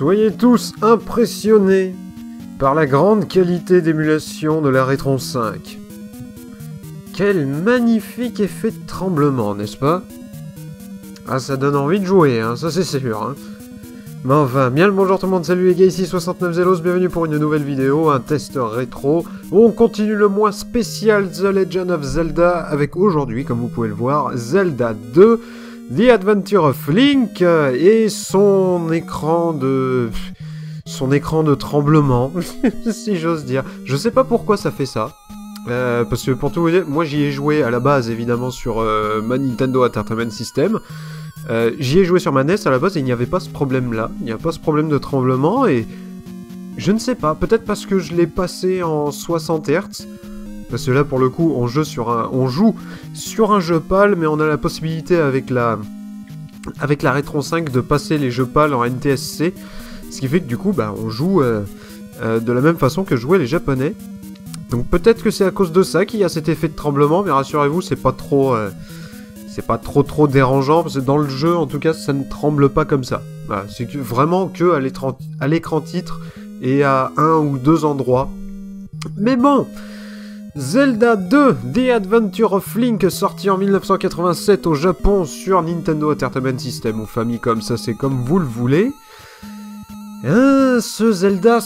Soyez tous impressionnés par la grande qualité d'émulation de la Retron 5. Quel magnifique effet de tremblement, n'est-ce pas? Ah, ça donne envie de jouer, hein, ça c'est sûr. Hein. Mais enfin, bien le bonjour tout le monde, salut les gars, ici 69 Zelos, bienvenue pour une nouvelle vidéo, un test rétro. On continue le mois spécial The Legend of Zelda avec aujourd'hui, comme vous pouvez le voir, Zelda 2, The Adventure of Link et son écran de tremblement, si j'ose dire. Je sais pas pourquoi ça fait ça. Parce que pour tout vous dire, moi j'y ai joué à la base évidemment sur ma Nintendo Entertainment System. J'y ai joué sur ma NES à la base et il n'y avait pas ce problème là, il n'y a pas ce problème de tremblement et je ne sais pas, peut-être parce que je l'ai passé en 60 Hz, parce que là pour le coup on joue sur un jeu PAL mais on a la possibilité avec la Retron 5 de passer les jeux PAL en NTSC, ce qui fait que du coup bah, on joue de la même façon que jouaient les Japonais. Donc peut-être que c'est à cause de ça qu'il y a cet effet de tremblement, mais rassurez-vous, c'est pas trop dérangeant, parce que dans le jeu, en tout cas, ça ne tremble pas comme ça. Voilà, c'est vraiment que à l'écran titre et à un ou deux endroits. Mais bon, Zelda 2, The Adventure of Link, sorti en 1987 au Japon sur Nintendo Entertainment System ou Famicom, ça c'est comme vous le voulez. Ce Zelda.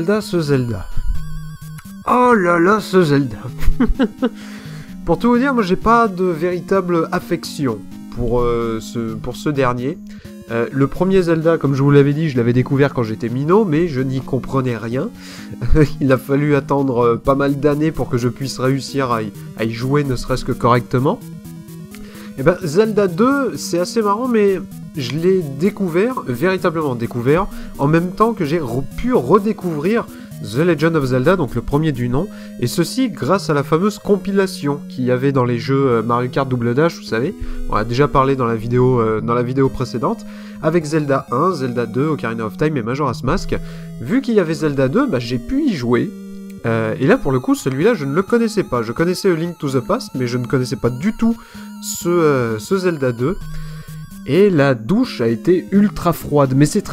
Oh là là, ce Zelda. Pour tout vous dire, moi j'ai pas de véritable affection pour ce dernier. Le premier Zelda, comme je vous l'avais dit, je l'avais découvert quand j'étais minot, mais je n'y comprenais rien. Il a fallu attendre pas mal d'années pour que je puisse réussir à y jouer ne serait-ce que correctement. Et ben Zelda 2, c'est assez marrant, mais je l'ai véritablement découvert, en même temps que j'ai pu redécouvrir The Legend of Zelda, donc le premier du nom, et ceci grâce à la fameuse compilation qu'il y avait dans les jeux Mario Kart Double Dash, vous savez, on a déjà parlé dans la vidéo précédente, avec Zelda 1, Zelda 2, Ocarina of Time et Majora's Mask. Vu qu'il y avait Zelda 2, bah, j'ai pu y jouer, et là pour le coup, celui-là je ne le connaissais pas, je connaissais A Link to the Past, mais je ne connaissais pas du tout ce Zelda 2, et la douche a été ultra froide, mais c'est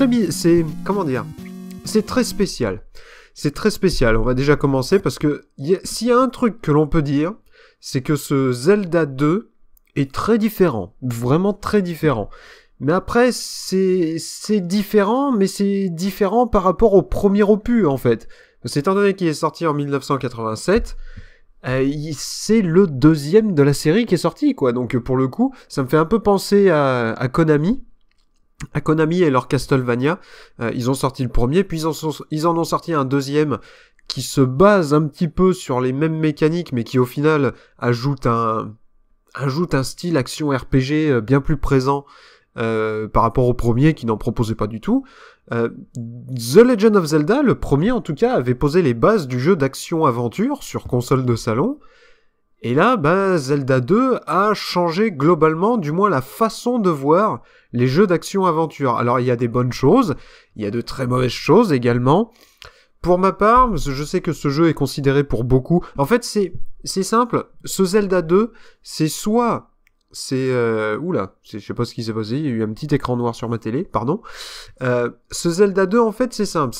très spécial. C'est très spécial, on va déjà commencer, parce que s'il y a un truc que l'on peut dire, c'est que ce Zelda 2 est très différent, vraiment très différent. Mais après, c'est différent, mais c'est différent par rapport au premier opus, en fait. Parce étant donné qu'il est sorti en 1987, c'est le deuxième de la série qui est sorti, quoi. Donc pour le coup, ça me fait un peu penser à Konami. À Konami et leur Castlevania, ils ont sorti le premier, puis ils en ont sorti un deuxième qui se base un petit peu sur les mêmes mécaniques, mais qui au final ajoute un style action RPG bien plus présent par rapport au premier qui n'en proposait pas du tout. The Legend of Zelda, le premier en tout cas, avait posé les bases du jeu d'action-aventure sur console de salon. Et là, bah, Zelda 2 a changé globalement, du moins la façon de voir les jeux d'action-aventure. Alors, il y a des bonnes choses, il y a de très mauvaises choses également. Pour ma part, je sais que ce jeu est considéré pour beaucoup. En fait, c'est simple. Ce Zelda 2, je sais pas ce qui s'est passé, il y a eu un petit écran noir sur ma télé, pardon. Ce Zelda 2, en fait, c'est simple.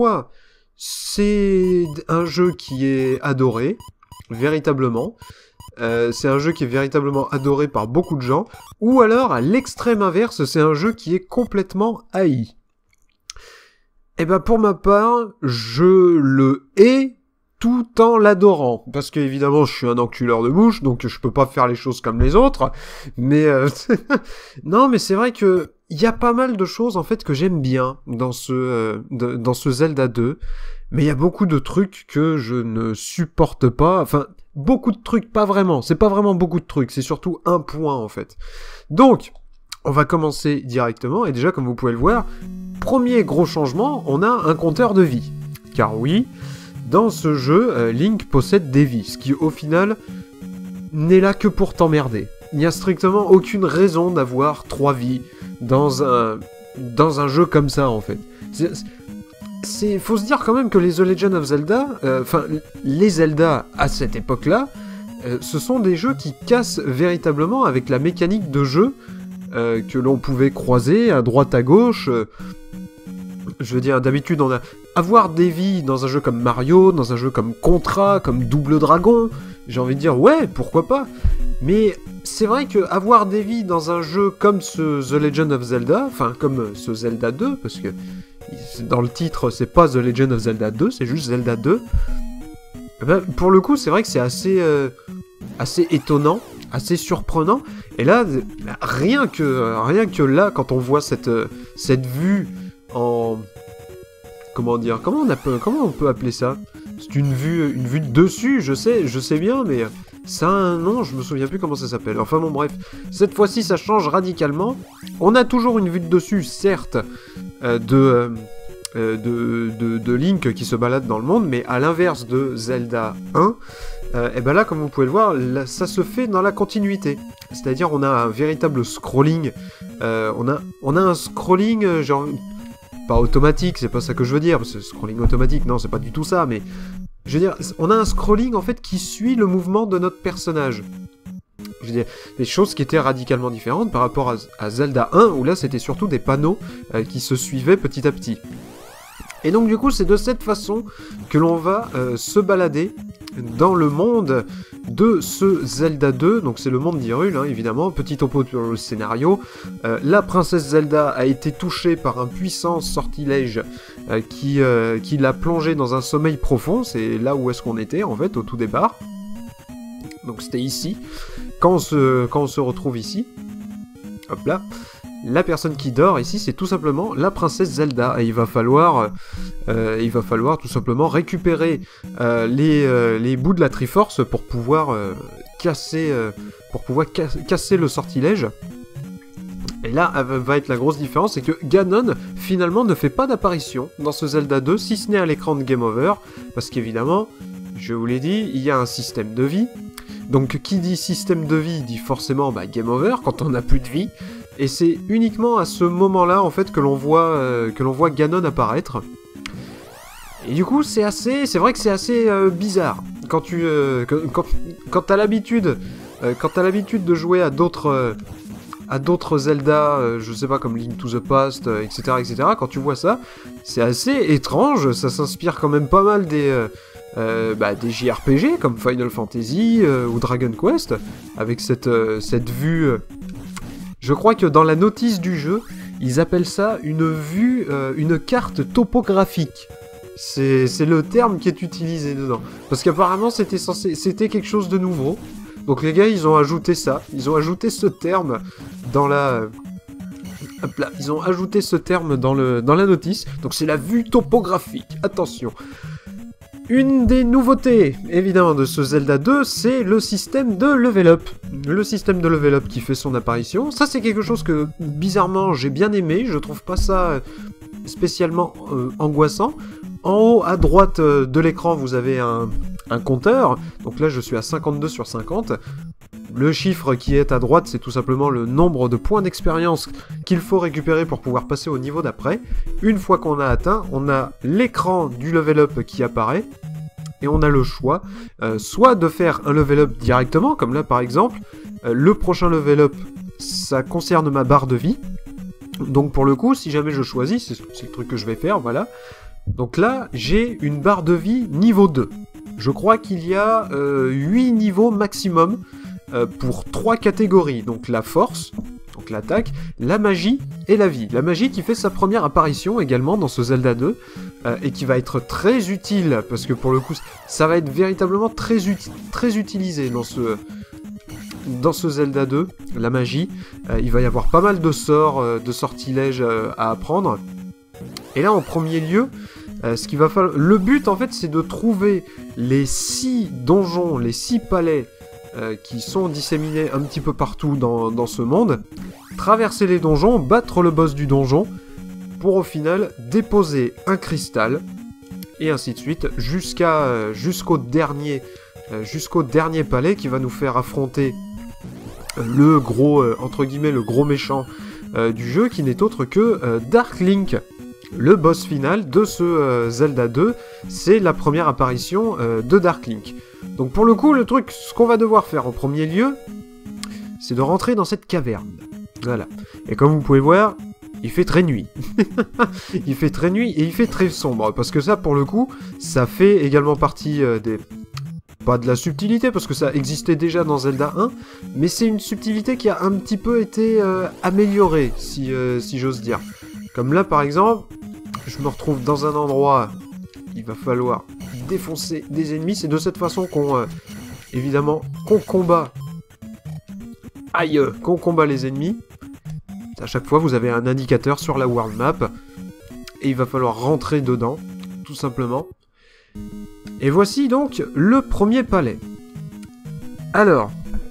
C'est un jeu qui est adoré, véritablement. C'est un jeu qui est véritablement adoré par beaucoup de gens, ou alors, à l'extrême inverse, c'est un jeu qui est complètement haï. Et ben pour ma part, je le hais tout en l'adorant, parce que évidemment je suis un enculeur de mouche, donc je peux pas faire les choses comme les autres, mais non, mais c'est vrai que il y a pas mal de choses en fait que j'aime bien dans ce Zelda 2, mais il y a beaucoup de trucs que je ne supporte pas, enfin beaucoup de trucs, pas vraiment, c'est pas vraiment beaucoup de trucs, c'est surtout un point en fait. Donc, on va commencer directement, et déjà comme vous pouvez le voir, premier gros changement, on a un compteur de vie. Car oui, dans ce jeu, Link possède des vies, ce qui au final n'est là que pour t'emmerder. Il n'y a strictement aucune raison d'avoir 3 vies dans un jeu comme ça en fait. Faut se dire quand même que les The Legend of Zelda, les Zelda à cette époque-là, ce sont des jeux qui cassent véritablement avec la mécanique de jeu que l'on pouvait croiser à droite à gauche Je veux dire, d'habitude, on a... Avoir des vies dans un jeu comme Mario, dans un jeu comme Contra, comme Double Dragon, j'ai envie de dire, ouais, pourquoi pas. Mais c'est vrai que avoir des vies dans un jeu comme ce The Legend of Zelda, enfin, comme ce Zelda 2, parce que dans le titre, c'est pas The Legend of Zelda 2, c'est juste Zelda 2. Ben, pour le coup, c'est vrai que c'est assez étonnant, assez surprenant. Et là, rien que là, quand on voit cette vue en... Comment dire? Comment on peut appeler ça? C'est une vue de dessus, je sais bien, mais ça a un nom, je me souviens plus comment ça s'appelle. Enfin bon, bref. Cette fois-ci, ça change radicalement. On a toujours une vue de dessus, certes, de Link qui se balade dans le monde, mais à l'inverse de Zelda 1, et ben là, comme vous pouvez le voir, là, ça se fait dans la continuité. C'est-à-dire, on a un véritable scrolling. On a un scrolling, genre... Pas automatique, c'est pas ça que je veux dire, parce que scrolling automatique, non, c'est pas du tout ça, mais... Je veux dire, on a un scrolling, en fait, qui suit le mouvement de notre personnage. Je veux dire, des choses qui étaient radicalement différentes par rapport à Zelda 1, où là, c'était surtout des panneaux qui se suivaient petit à petit. Et donc, du coup, c'est de cette façon que l'on va se balader dans le monde de ce Zelda 2, donc c'est le monde d'Hyrule, hein, évidemment. Petit topo sur le scénario. La princesse Zelda a été touchée par un puissant sortilège qui l'a plongée dans un sommeil profond. C'est là où est-ce qu'on était, en fait, au tout départ. Donc c'était ici. Quand on se retrouve ici, hop là, la personne qui dort ici, c'est tout simplement la princesse Zelda. Et il va falloir tout simplement récupérer les bouts de la Triforce pour pouvoir casser le sortilège. Et là, va être la grosse différence, c'est que Ganon, finalement, ne fait pas d'apparition dans ce Zelda 2, si ce n'est à l'écran de Game Over, parce qu'évidemment, je vous l'ai dit, il y a un système de vie. Donc, qui dit système de vie, dit forcément Game Over, quand on n'a plus de vie. Et c'est uniquement à ce moment-là, en fait, que l'on voit Ganon apparaître. Et du coup, c'est vrai que c'est assez bizarre. Quand t'as l'habitude de jouer à d'autres Zelda, je sais pas, comme Link to the Past, etc., quand tu vois ça, c'est assez étrange. Ça s'inspire quand même pas mal des JRPG, comme Final Fantasy ou Dragon Quest, avec cette vue... Je crois que dans la notice du jeu, ils appellent ça une carte topographique. C'est le terme qui est utilisé dedans. Parce qu'apparemment, c'était quelque chose de nouveau. Donc les gars, ils ont ajouté ça. Ils ont ajouté ce terme dans la... Hop là, ils ont ajouté ce terme dans la notice. Donc c'est la vue topographique. Attention. Une des nouveautés, évidemment, de ce Zelda 2, c'est le système de level up. Le système de level up qui fait son apparition. Ça, c'est quelque chose que, bizarrement, j'ai bien aimé. Je trouve pas ça spécialement angoissant. En haut, à droite de l'écran, vous avez un compteur. Donc là, je suis à 52 sur 50. Le chiffre qui est à droite, c'est tout simplement le nombre de points d'expérience qu'il faut récupérer pour pouvoir passer au niveau d'après. Une fois qu'on a atteint, on a l'écran du level up qui apparaît, et on a le choix, soit de faire un level up directement, comme là par exemple, le prochain level up, ça concerne ma barre de vie. Donc pour le coup, si jamais je choisis, c'est le truc que je vais faire, voilà. Donc là, j'ai une barre de vie niveau 2. Je crois qu'il y a 8 niveaux maximum, pour 3 catégories, donc la force, donc l'attaque, la magie et la vie. La magie qui fait sa première apparition également dans ce Zelda 2, et qui va être très utile, parce que pour le coup, ça va être véritablement très utilisé dans ce Zelda 2, la magie. Il va y avoir pas mal de sorts, de sortilèges à apprendre. Et là, en premier lieu, ce qu'il va falloir... Le but, en fait, c'est de trouver les 6 donjons, les 6 palais, qui sont disséminés un petit peu partout dans ce monde, traverser les donjons, battre le boss du donjon, pour au final déposer un cristal, et ainsi de suite, jusqu'au dernier palais qui va nous faire affronter le gros, entre guillemets, le gros méchant du jeu, qui n'est autre que Dark Link. Le boss final de ce Zelda 2, c'est la première apparition de Dark Link. Donc pour le coup, ce qu'on va devoir faire en premier lieu, c'est de rentrer dans cette caverne. Voilà. Et comme vous pouvez voir, il fait très nuit. Il fait très nuit et il fait très sombre. Parce que ça, pour le coup, ça fait également partie des... Pas de la subtilité, parce que ça existait déjà dans Zelda 1, mais c'est une subtilité qui a un petit peu été améliorée, si j'ose dire. Comme là, par exemple, je me retrouve dans un endroit, il va falloir défoncer des ennemis. C'est de cette façon qu'on, évidemment, qu'on combat. Aïe, qu'on combat les ennemis. À chaque fois, vous avez un indicateur sur la world map, et il va falloir rentrer dedans, tout simplement. Et voici donc le premier palais. Alors,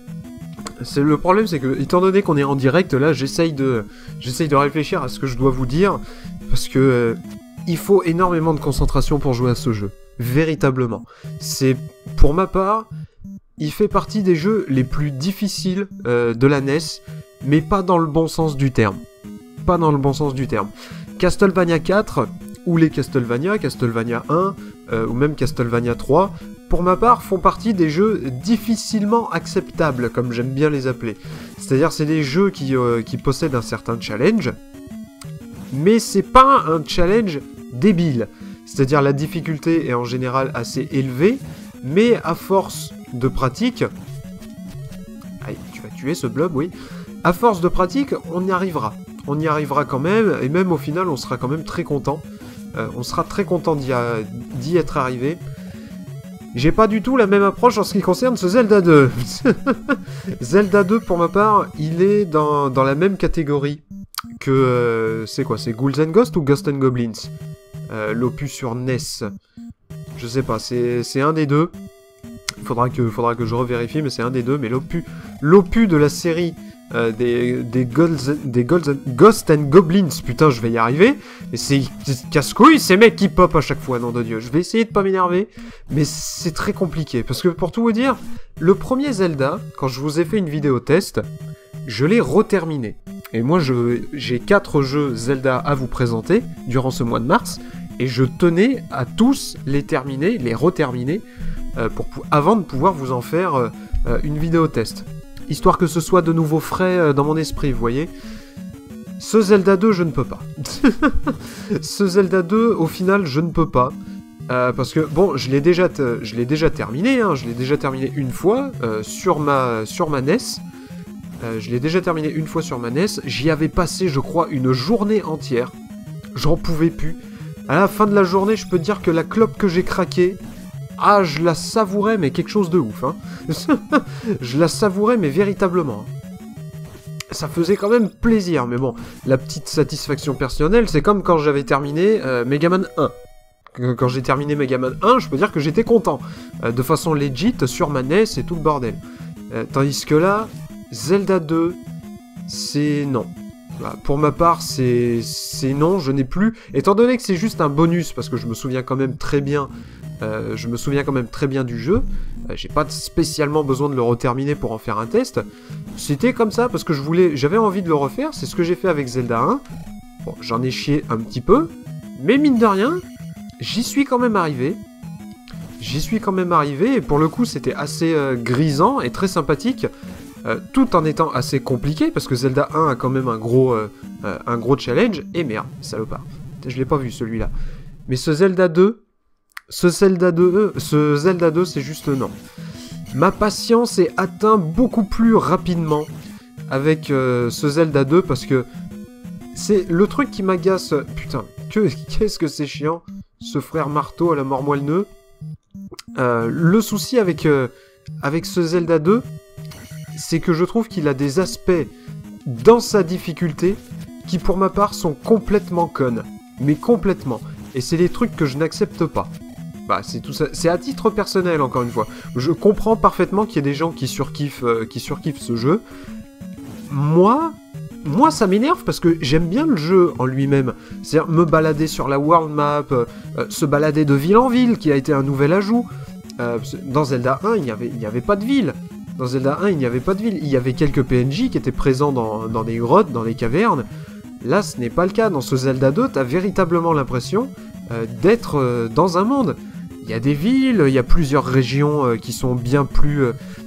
le problème c'est que, étant donné qu'on est en direct, là, j'essaye de réfléchir à ce que je dois vous dire, parce que il faut énormément de concentration pour jouer à ce jeu. Véritablement. C'est, pour ma part, il fait partie des jeux les plus difficiles de la NES, mais pas dans le bon sens du terme. Pas dans le bon sens du terme. Castlevania 4, ou les Castlevania 1, ou même Castlevania 3, pour ma part, font partie des jeux difficilement acceptables, comme j'aime bien les appeler. C'est-à-dire, c'est des jeux qui possèdent un certain challenge, mais c'est pas un challenge débile. C'est-à-dire, la difficulté est en général assez élevée, mais à force de pratique... Aïe, tu vas tuer ce blob, oui. À force de pratique, on y arrivera. On y arrivera quand même, et même au final, on sera quand même très content. On sera très content d'y être arrivé. J'ai pas du tout la même approche en ce qui concerne ce Zelda 2. Zelda 2, pour ma part, il est dans la même catégorie que... c'est quoi? C'est Ghouls and Ghosts ou Ghosts and Goblins? L'opus sur NES. Je sais pas, c'est un des deux. Faudra que je revérifie, mais c'est un des deux. Mais l'opus de la série... des Ghosts and Goblins, putain, je vais y arriver. Mais c'est casse-couille, ces mecs qui pop à chaque fois, nom de Dieu. Je vais essayer de pas m'énerver, mais c'est très compliqué. Parce que pour tout vous dire, le premier Zelda, quand je vous ai fait une vidéo test, je l'ai reterminé. Et moi, j'ai 4 jeux Zelda à vous présenter durant ce mois de mars, et je tenais à tous les terminer, les reterminer, avant de pouvoir vous en faire une vidéo test. Histoire que ce soit de nouveau frais dans mon esprit, vous voyez. Ce Zelda 2, je ne peux pas. Ce Zelda 2, au final, je ne peux pas. Parce que, bon, je l'ai déjà terminé, hein, je l'ai déjà terminé une fois sur ma NES. Je l'ai déjà terminé une fois sur ma NES. J'y avais passé, je crois, une journée entière. J'en pouvais plus. À la fin de la journée, je peux dire que la clope que j'ai craquée... Ah, je la savourais, mais quelque chose de ouf, hein. Je la savourais, mais véritablement. Ça faisait quand même plaisir, mais bon, la petite satisfaction personnelle, c'est comme quand j'avais terminé Megaman 1. Quand j'ai terminé Megaman 1, je peux dire que j'étais content. De façon legit, sur ma NES et tout le bordel. Tandis que là, Zelda 2, c'est non. Pour ma part, c'est non, je n'ai plus... Étant donné que c'est juste un bonus, parce que je me souviens quand même très bien... du jeu, j'ai pas spécialement besoin de le reterminer pour en faire un test, c'était comme ça parce que j'avais envie de le refaire, c'est ce que j'ai fait avec Zelda 1, bon, j'en ai chié un petit peu, mais mine de rien, j'y suis quand même arrivé, et pour le coup c'était assez grisant et très sympathique, tout en étant assez compliqué, parce que Zelda 1 a quand même un gros challenge, et merde, salopard, je l'ai pas vu celui-là, mais ce Zelda 2, ce Zelda 2, c'est juste non. Ma patience est atteinte beaucoup plus rapidement avec ce Zelda 2, parce que c'est le truc qui m'agace. Putain, qu'est-ce que c'est chiant, ce frère marteau à la mort moelle-neu. Le souci avec ce Zelda 2, c'est que je trouve qu'il a des aspects dans sa difficulté qui, pour ma part, sont complètement connes. Mais complètement. Et c'est des trucs que je n'accepte pas. Bah, c'est tout ça. C'est à titre personnel, encore une fois. Je comprends parfaitement qu'il y ait des gens qui surkiffent ce jeu. Moi, ça m'énerve parce que j'aime bien le jeu en lui-même. C'est-à-dire me balader sur la world map, se balader de ville en ville, qui a été un nouvel ajout. Dans Zelda 1, il n'y avait pas de ville. Dans Zelda 1, il n'y avait pas de ville. Il y avait quelques PNJ qui étaient présents dans des grottes, dans des cavernes. Là, ce n'est pas le cas. Dans ce Zelda 2, t'as véritablement l'impression d'être dans un monde. Il y a des villes, il y a plusieurs régions qui sont bien plus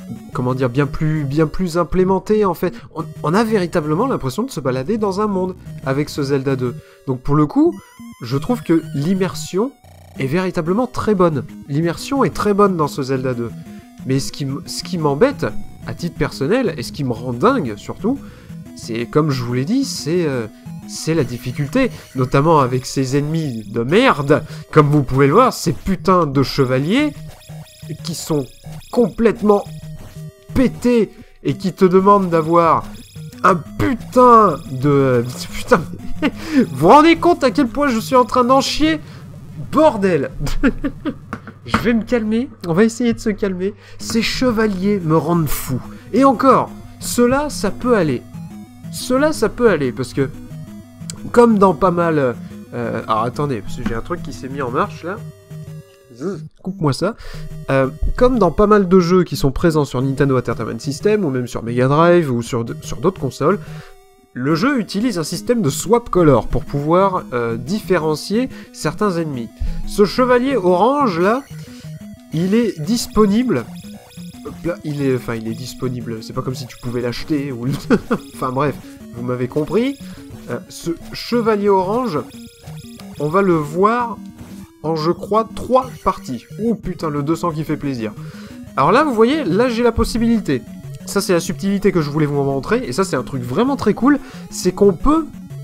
comment dire, bien plus implémenté en fait. On a véritablement l'impression de se balader dans un monde avec ce Zelda 2. Donc pour le coup, je trouve que l'immersion est véritablement très bonne. L'immersion est très bonne dans ce Zelda 2. Mais ce qui m'embête, à titre personnel, et ce qui me rend dingue surtout, c'est, comme je vous l'ai dit, c'est la difficulté, notamment avec ces ennemis de merde, comme vous pouvez le voir, ces putains de chevaliers qui sont complètement pétés et qui te demandent d'avoir un putain de... Putain, vous vous rendez compte à quel point je suis en train d'en chier? Bordel. Je vais me calmer, on va essayer de se calmer. Ces chevaliers me rendent fou. Et encore, cela, ça peut aller. Cela, ça peut aller, parce que, comme dans pas mal... alors attendez, parce que j'ai un truc qui s'est mis en marche, là. Coupe-moi ça. Comme dans pas mal de jeux qui sont présents sur Nintendo Entertainment System, ou même sur Mega Drive, ou sur d'autres consoles, le jeu utilise un système de swap color pour pouvoir différencier certains ennemis. Ce chevalier orange, là, il est disponible... Là, il est disponible, c'est pas comme si tu pouvais l'acheter, ou... Enfin bref, vous m'avez compris. Ce chevalier orange, on va le voir en, je crois, 3 parties. Oh putain, le 200 qui fait plaisir. Alors là, vous voyez, là j'ai la possibilité. Ça, c'est la subtilité que je voulais vous montrer, et ça, c'est un truc vraiment très cool, c'est qu'on peut...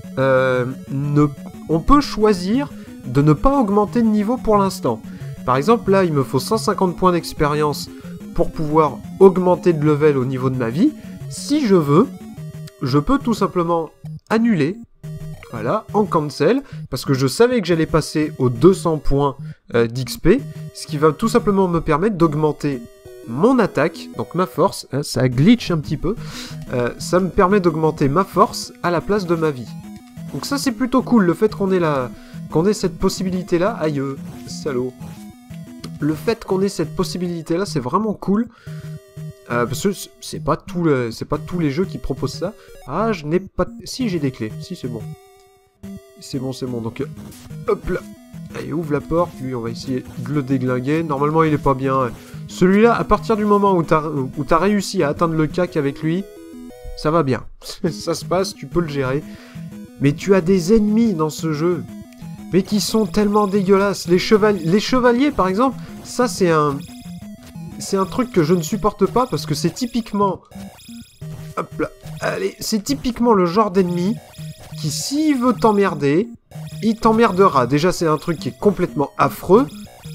on peut choisir de ne pas augmenter de niveau pour l'instant. Par exemple, là, il me faut 150 points d'expérience pour pouvoir augmenter de level au niveau de ma vie. Si je veux, je peux tout simplement annuler, voilà, en cancel, parce que je savais que j'allais passer aux 200 points d'XP, ce qui va tout simplement me permettre d'augmenter mon attaque, donc ma force, hein, ça glitch un petit peu, ça me permet d'augmenter ma force à la place de ma vie. Donc ça c'est plutôt cool, le fait qu'on ait cette possibilité-là, aïe, salaud. Le fait qu'on ait cette possibilité-là, c'est vraiment cool. Parce que c'est pas tous les jeux qui proposent ça. Ah, je n'ai pas... Si, j'ai des clés. Si, c'est bon. C'est bon. Donc, hop là. Allez, ouvre la porte. Lui, on va essayer de le déglinguer. Normalement, il est pas bien. Celui-là, à partir du moment où t'as réussi à atteindre le cac avec lui, ça va bien. Ça se passe, tu peux le gérer. Mais tu as des ennemis dans ce jeu. Mais qui sont tellement dégueulasses. Les chevaliers, par exemple, ça, c'est un truc que je ne supporte pas parce que c'est typiquement... Hop là. Allez, c'est typiquement le genre d'ennemi qui, s'il veut t'emmerder, il t'emmerdera. Déjà, c'est un truc qui est complètement affreux.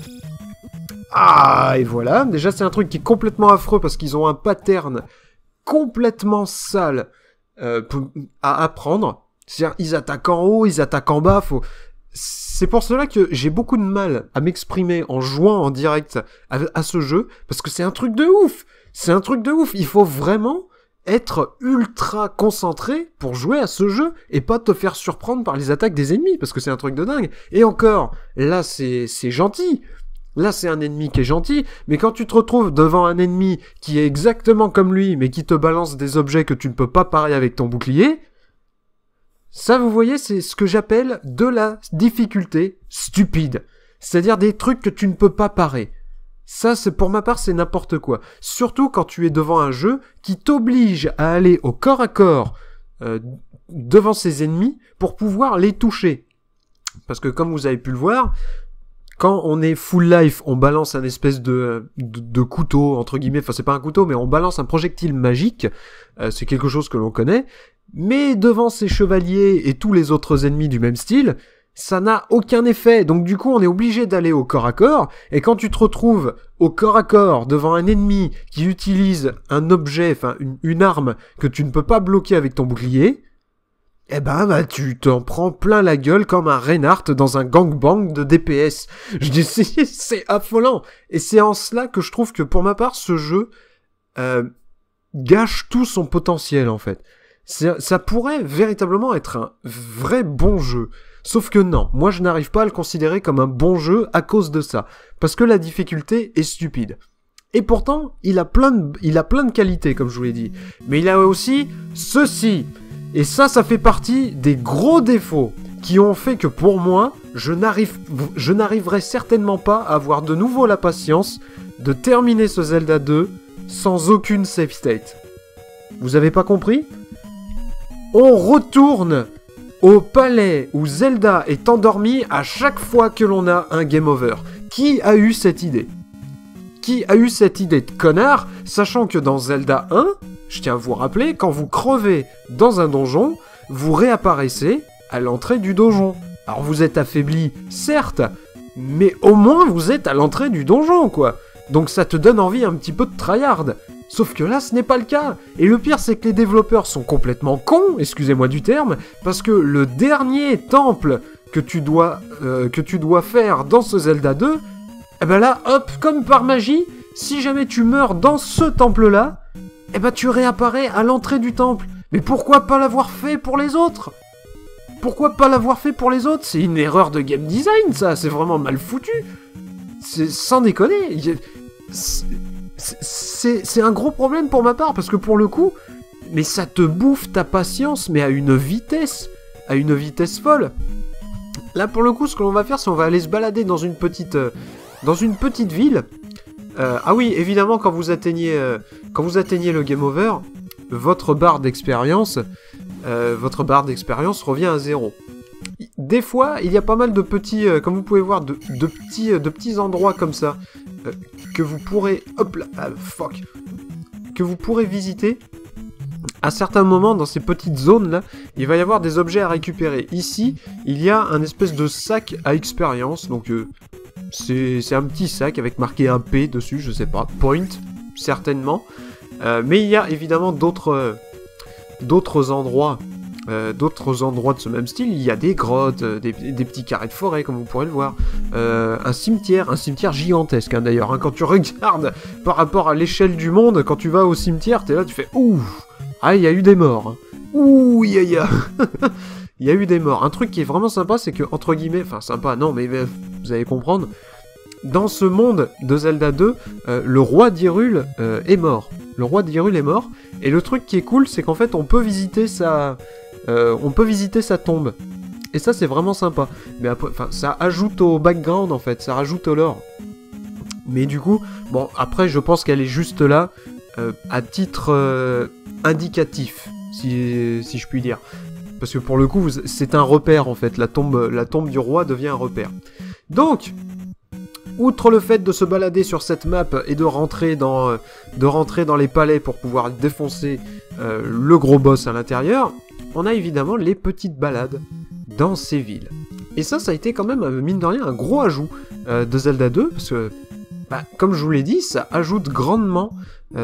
Ah, et voilà. Déjà, c'est un truc qui est complètement affreux parce qu'ils ont un pattern complètement sale à apprendre. C'est-à-dire, ils attaquent en haut, ils attaquent en bas, C'est pour cela que j'ai beaucoup de mal à m'exprimer en jouant en direct à ce jeu, parce que c'est un truc de ouf. C'est un truc de ouf. Il faut vraiment être ultra concentré pour jouer à ce jeu et pas te faire surprendre par les attaques des ennemis, parce que c'est un truc de dingue. Et encore, là c'est gentil. Là c'est un ennemi qui est gentil, mais quand tu te retrouves devant un ennemi qui est exactement comme lui, mais qui te balance des objets que tu ne peux pas parer avec ton bouclier... Ça, vous voyez, c'est ce que j'appelle de la difficulté stupide. C'est-à-dire des trucs que tu ne peux pas parer. Ça, pour ma part, c'est n'importe quoi. Surtout quand tu es devant un jeu qui t'oblige à aller au corps à corps devant ses ennemis pour pouvoir les toucher. Parce que comme vous avez pu le voir, quand on est full life, on balance un espèce de couteau, entre guillemets, enfin c'est pas un couteau, mais on balance un projectile magique. C'est quelque chose que l'on connaît. Mais devant ces chevaliers et tous les autres ennemis du même style, ça n'a aucun effet. Donc du coup, on est obligé d'aller au corps à corps. Et quand tu te retrouves au corps à corps devant un ennemi qui utilise un objet, enfin une arme que tu ne peux pas bloquer avec ton bouclier, eh ben tu t'en prends plein la gueule comme un Reinhardt dans un gangbang de DPS. Je dis, c'est affolant. Et c'est en cela que je trouve que pour ma part, ce jeu gâche tout son potentiel en fait. Ça pourrait véritablement être un vrai bon jeu. Sauf que non, moi je n'arrive pas à le considérer comme un bon jeu à cause de ça. Parce que la difficulté est stupide. Et pourtant, il a plein de qualités, comme je vous l'ai dit. Mais il a aussi ceci. Et ça fait partie des gros défauts qui ont fait que pour moi, je n'arriverai certainement pas à avoir de nouveau la patience de terminer ce Zelda 2 sans aucune save state. Vous avez pas compris? On retourne au palais où Zelda est endormi à chaque fois que l'on a un game over. Qui a eu cette idée? Qui a eu cette idée de connard, sachant que dans Zelda 1, je tiens à vous rappeler, quand vous crevez dans un donjon, vous réapparaissez à l'entrée du donjon. Alors vous êtes affaibli, certes, mais au moins vous êtes à l'entrée du donjon, quoi. Donc ça te donne envie un petit peu de tryhard. Sauf que là, ce n'est pas le cas. Et le pire, c'est que les développeurs sont complètement cons, excusez-moi du terme, parce que le dernier temple que tu dois faire dans ce Zelda 2, eh ben là, hop, comme par magie, si jamais tu meurs dans ce temple-là, eh ben tu réapparais à l'entrée du temple. Mais pourquoi pas l'avoir fait pour les autres? Pourquoi pas l'avoir fait pour les autres? C'est une erreur de game design, ça, c'est vraiment mal foutu. C'est sans déconner. C'est un gros problème pour ma part, parce que pour le coup, mais ça te bouffe ta patience, mais à une vitesse folle. Là, pour le coup, ce que l'on va faire, c'est qu'on va aller se balader dans une petite ville. Ah oui, évidemment, quand vous atteignez le game over, votre barre d'expérience revient à 0. Des fois, il y a pas mal de petits, comme vous pouvez voir, de petits endroits comme ça, que vous pourrez, que vous pourrez visiter. À certains moments, dans ces petites zones-là, il va y avoir des objets à récupérer. Ici, il y a un espèce de sac à expérience, donc c'est un petit sac avec marqué un P dessus, je sais pas, point, certainement. Mais il y a évidemment d'autres endroits de ce même style. Il y a des grottes, des petits carrés de forêt, comme vous pourrez le voir. Un cimetière gigantesque, hein, d'ailleurs. Hein, quand tu regardes par rapport à l'échelle du monde, quand tu vas au cimetière, t'es là, tu fais « Ouh ! Ah, il y a eu des morts. Hein. Ouh, il y a eu des morts. » Un truc qui est vraiment sympa, c'est que, entre guillemets, enfin sympa, non, mais vous allez comprendre, dans ce monde de Zelda 2, le roi d'Hyrule est mort. Le roi d'Hyrule est mort, et le truc qui est cool, c'est qu'en fait, on peut visiter sa tombe. Et ça, c'est vraiment sympa. Mais après, ça ajoute au background, en fait, ça rajoute au lore. Mais du coup, bon, après, je pense qu'elle est juste là, à titre indicatif, si je puis dire. Parce que pour le coup, c'est un repère, en fait. La tombe du roi devient un repère. Donc, outre le fait de se balader sur cette map et de rentrer dans les palais pour pouvoir défoncer le gros boss à l'intérieur, on a évidemment les petites balades dans ces villes. Et ça a été quand même, mine de rien, un gros ajout de Zelda 2, parce que, comme je vous l'ai dit, ça ajoute grandement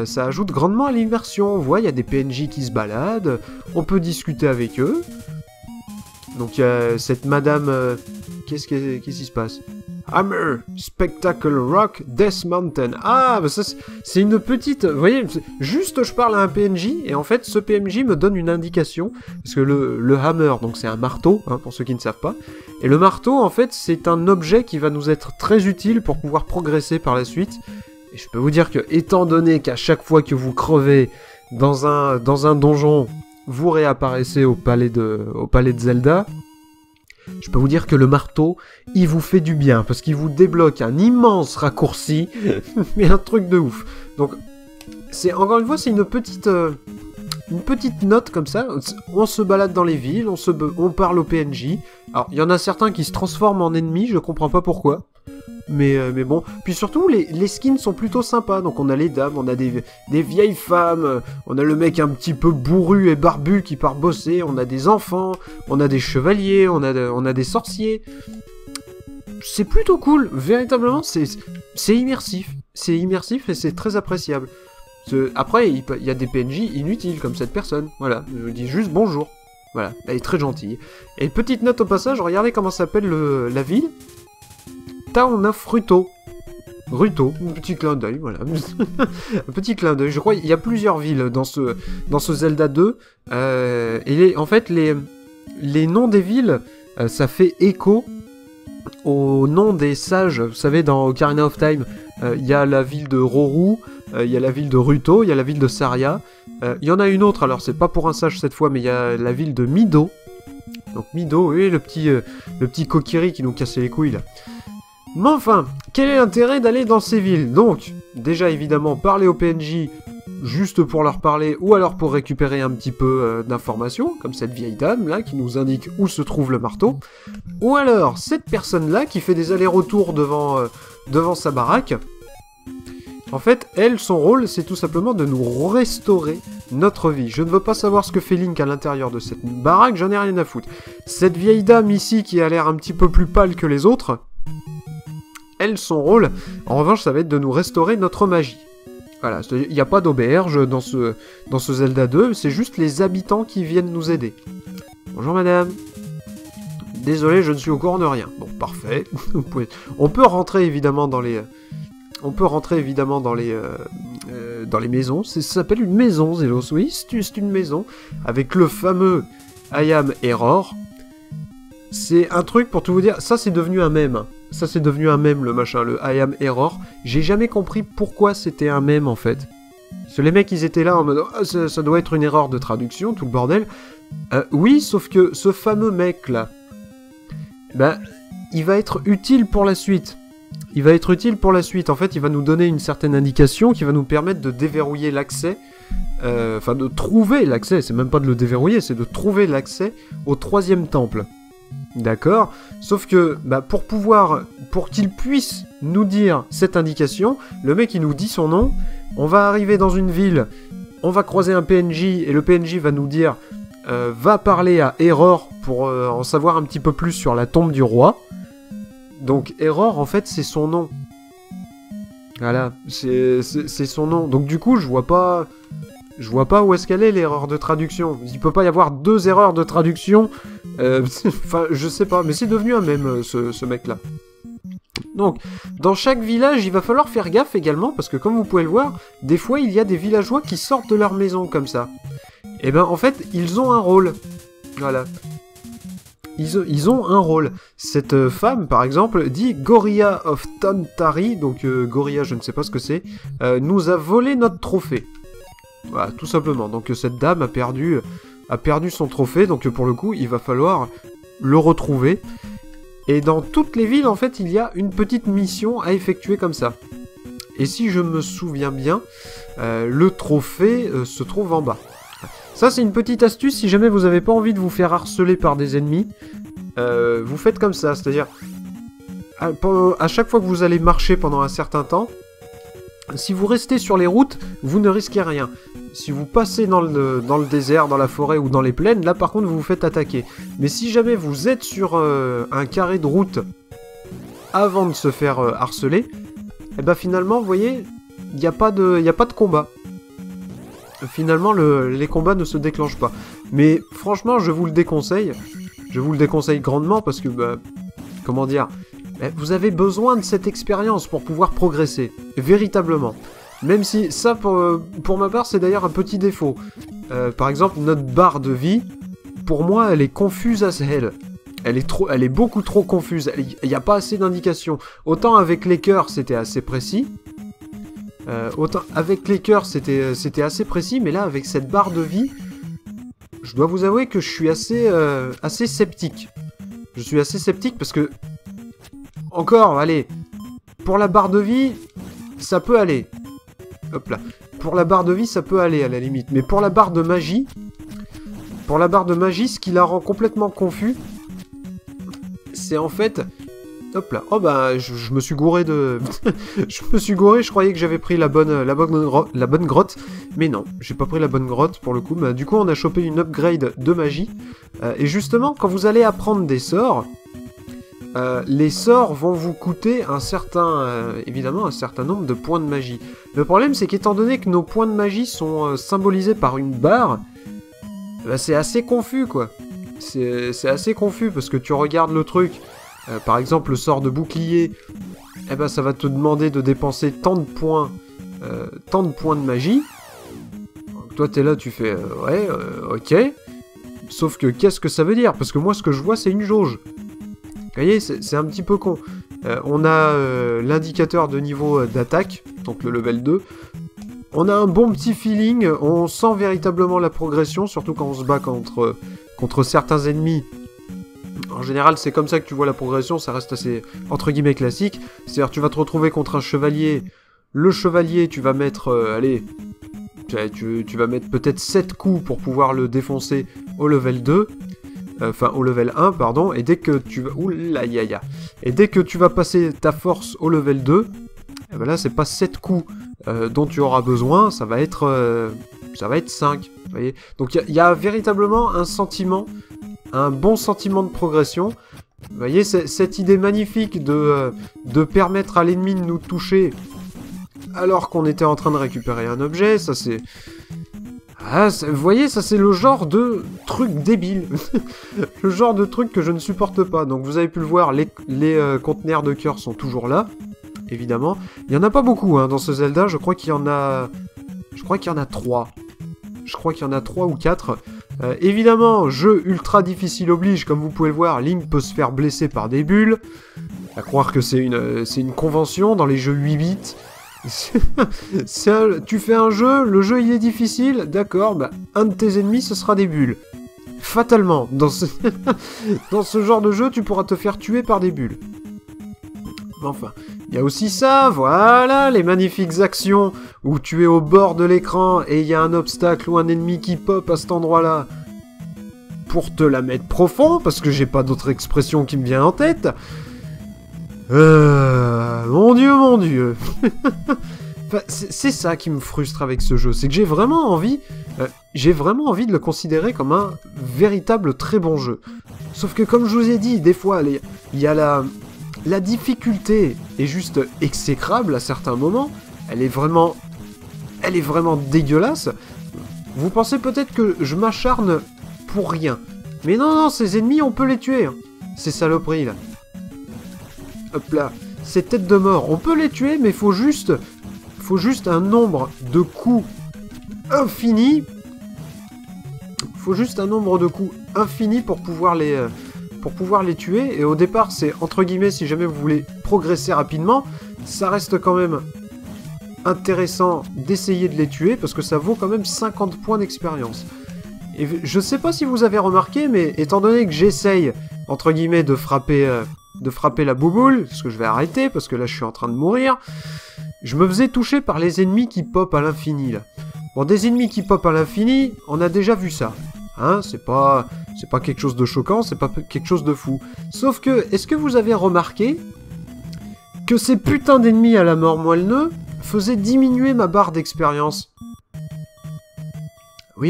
à l'immersion. On voit, il y a des PNJ qui se baladent, on peut discuter avec eux. Donc il y a cette madame... qu'est-ce qui se passe? Hammer, Spectacle Rock, Death Mountain. Ah, bah ça, c'est une petite... Vous voyez, juste je parle à un PNJ, et en fait, ce PNJ me donne une indication, parce que le Hammer, donc c'est un marteau, hein, pour ceux qui ne savent pas, et le marteau, en fait, c'est un objet qui va nous être très utile pour pouvoir progresser par la suite, et je peux vous dire que, étant donné qu'à chaque fois que vous crevez dans un donjon, vous réapparaissez au palais de Zelda, je peux vous dire que le marteau, il vous fait du bien, parce qu'il vous débloque un immense raccourci, mais un truc de ouf. Donc, encore une fois, c'est une petite note comme ça. On se balade dans les villes, on parle au PNJ. Alors, il y en a certains qui se transforment en ennemis, je comprends pas pourquoi. Mais bon, puis surtout les skins sont plutôt sympas, donc on a les dames, on a des vieilles femmes, on a le mec un petit peu bourru et barbu qui part bosser, on a des enfants, on a des chevaliers, on a des sorciers. C'est plutôt cool, véritablement, c'est immersif et c'est très appréciable. Après, il y a des PNJ inutiles comme cette personne, voilà, je dis juste bonjour, voilà, elle est très gentille. Et petite note au passage, regardez comment s'appelle la ville. Town of Ruto, un petit clin d'œil, voilà. Un petit clin d'œil. Je crois qu'il y a plusieurs villes dans ce Zelda 2. En fait, les noms des villes, ça fait écho au nom des sages. Vous savez, dans Ocarina of Time, il y a la ville de Roru, il y a la ville de Ruto, il y a la ville de Saria. Il y en a une autre, alors c'est pas pour un sage cette fois, mais il y a la ville de Mido. Donc Mido, oui, le petit Kokiri qui nous cassait les couilles, là. Mais enfin, quel est l'intérêt d'aller dans ces villes? Donc, déjà évidemment parler aux PNJ juste pour leur parler ou alors pour récupérer un petit peu d'informations, comme cette vieille dame là qui nous indique où se trouve le marteau, ou alors cette personne là qui fait des allers-retours devant sa baraque. En fait, elle, son rôle, c'est tout simplement de nous restaurer notre vie. Je ne veux pas savoir ce que fait Link à l'intérieur de cette baraque, j'en ai rien à foutre. Cette vieille dame ici qui a l'air un petit peu plus pâle que les autres, elle, son rôle, en revanche, ça va être de nous restaurer notre magie. Voilà, il n'y a pas d'auberge dans ce Zelda 2, c'est juste les habitants qui viennent nous aider. Bonjour madame. Désolé, je ne suis au courant de rien. Bon, parfait. On peut rentrer évidemment dans les... dans les maisons. Ça s'appelle une maison, Zelos. Oui, c'est une maison. Avec le fameux I am Error. C'est un truc, pour tout vous dire, ça c'est devenu un mème. Ça c'est devenu un mème, le machin, le I am Error. J'ai jamais compris pourquoi c'était un mème, en fait. Parce que les mecs, ils étaient là en mode, oh, ça doit être une erreur de traduction, tout le bordel. Oui, sauf que ce fameux mec-là, ben, il va être utile pour la suite. Il va être utile pour la suite. En fait, il va nous donner une certaine indication qui va nous permettre de déverrouiller l'accès. Enfin, de trouver l'accès. C'est même pas de le déverrouiller, c'est de trouver l'accès au 3e temple. D'accord? Sauf que, bah, pour qu'il puisse nous dire cette indication, le mec, il nous dit son nom. On va arriver dans une ville. On va croiser un PNJ. Et le PNJ va nous dire... va parler à Error pour en savoir un petit peu plus sur la tombe du roi. Donc Error, en fait, c'est son nom. Voilà, c'est son nom. Donc du coup, je vois pas où est-ce qu'elle est l'erreur de traduction. Il peut pas y avoir 2 erreurs de traduction. Enfin, je sais pas, mais c'est devenu un mème, ce mec-là. Donc, dans chaque village, il va falloir faire gaffe également, parce que comme vous pouvez le voir, des fois, il y a des villageois qui sortent de leur maison comme ça. Et ben, en fait, ils ont un rôle. Voilà. Ils ont un rôle. Cette femme, par exemple, dit Gorilla of Tantari, donc Gorilla, je ne sais pas ce que c'est, nous a volé notre trophée. Voilà, tout simplement. Donc cette dame a perdu son trophée, donc pour le coup, il va falloir le retrouver. Et dans toutes les villes, en fait, il y a une petite mission à effectuer comme ça. Et si je me souviens bien, le trophée se trouve en bas. Ça, c'est une petite astuce, si jamais vous n'avez pas envie de vous faire harceler par des ennemis, vous faites comme ça, c'est-à-dire, à chaque fois que vous allez marcher pendant un certain temps, si vous restez sur les routes, vous ne risquez rien. Si vous passez dans le désert, dans la forêt ou dans les plaines, là par contre vous vous faites attaquer. Mais si jamais vous êtes sur un carré de route avant de se faire harceler, et ben finalement, vous voyez, il n'y a pas de combat. Finalement, les combats ne se déclenchent pas. Mais franchement, je vous le déconseille. Je vous le déconseille grandement parce que, bah, comment dire, vous avez besoin de cette expérience pour pouvoir progresser. Véritablement. Même si, ça, pour ma part, c'est d'ailleurs un petit défaut. Par exemple, notre barre de vie, pour moi, elle est confuse as hell. Elle est beaucoup trop confuse. Il n'y a pas assez d'indications. Autant avec les cœurs, c'était assez précis. Autant avec les cœurs c'était assez précis, mais là avec cette barre de vie, je dois vous avouer que je suis assez sceptique. Je suis assez sceptique parce que, encore, allez, pour la barre de vie, ça peut aller. Hop là. Pour la barre de vie, ça peut aller à la limite. Mais pour la barre de magie, ce qui la rend complètement confus, c'est en fait... Hop là. Oh bah, je me suis gouré de... je me suis gouré, je croyais que j'avais pris la bonne grotte. Mais non, j'ai pas pris la bonne grotte pour le coup. Bah, du coup, on a chopé une upgrade de magie. Et justement, quand vous allez apprendre des sorts, les sorts vont vous coûter évidemment un certain nombre de points de magie. Le problème, c'est qu'étant donné que nos points de magie sont symbolisés par une barre, bah, c'est assez confus, quoi. C'est assez confus, parce que tu regardes le truc... par exemple, le sort de bouclier, eh ben, ça va te demander de dépenser tant de points de magie. Donc, toi, t'es là, tu fais ouais, ok. Sauf que, qu'est-ce que ça veut dire? Parce que moi, ce que je vois, c'est une jauge. Vous voyez, c'est un petit peu con. On a l'indicateur de niveau d'attaque, donc le level 2. On a un bon petit feeling, on sent véritablement la progression, surtout quand on se bat contre certains ennemis. En général, c'est comme ça que tu vois la progression, ça reste assez, entre guillemets, classique. C'est-à-dire, tu vas te retrouver contre un chevalier, Le chevalier, tu vas mettre, allez, tu vas mettre peut-être 7 coups pour pouvoir le défoncer au level 2. Enfin, au level 1, pardon. Et dès que tu vas... Oula, ya. Et dès que tu vas passer ta force au level 2, eh ben là, c'est pas 7 coups dont tu auras besoin, ça va être 5. Vous voyez. Donc, il y a véritablement un sentiment, un bon sentiment de progression. Vous voyez, cette idée magnifique de permettre à l'ennemi de nous toucher alors qu'on était en train de récupérer un objet, ça c'est... Ah, vous voyez, ça c'est le genre de truc débile. Le genre de truc que je ne supporte pas. Donc vous avez pu le voir, les conteneurs de cœur sont toujours là, évidemment. Il n'y en a pas beaucoup hein, dans ce Zelda, je crois qu'il y en a... Je crois qu'il y en a 3. Je crois qu'il y en a 3 ou 4. Évidemment, jeu ultra difficile oblige, comme vous pouvez le voir, Link peut se faire blesser par des bulles. À croire que c'est une convention dans les jeux 8 bits. Tu fais un jeu, le jeu il est difficile, d'accord, bah un de tes ennemis ce sera des bulles. Fatalement, dans ce genre de jeu, tu pourras te faire tuer par des bulles. Enfin, il y a aussi ça, voilà, les magnifiques actions où tu es au bord de l'écran et il y a un obstacle ou un ennemi qui pop à cet endroit-là pour te la mettre profond, parce que j'ai pas d'autre expression qui me vient en tête. Mon dieu. Enfin, c'est ça qui me frustre avec ce jeu, c'est que j'ai vraiment envie de le considérer comme un véritable très bon jeu. Sauf que comme je vous ai dit, des fois, il y a la difficulté est juste exécrable à certains moments, elle est vraiment dégueulasse. Vous pensez peut-être que je m'acharne pour rien. Mais non, ces ennemis, on peut les tuer, hein. Ces saloperies, là. Hop là, ces têtes de mort, on peut les tuer, mais faut juste un nombre de coups infini. Faut juste un nombre de coups infini pour pouvoir les tuer. Et au départ, c'est entre guillemets, si jamais vous voulez progresser rapidement, ça reste quand même intéressant d'essayer de les tuer, parce que ça vaut quand même 50 points d'expérience. Et je sais pas si vous avez remarqué, mais étant donné que j'essaye, entre guillemets, de frapper la bouboule, ce que je vais arrêter, parce que là je suis en train de mourir, je me faisais toucher par les ennemis qui pop à l'infini, là. Bon, des ennemis qui pop à l'infini, on a déjà vu ça. Hein, c'est pas quelque chose de choquant, c'est pas quelque chose de fou. Sauf que, est-ce que vous avez remarqué que ces putains d'ennemis à la mort moelleux faisaient diminuer ma barre d'expérience? Oui.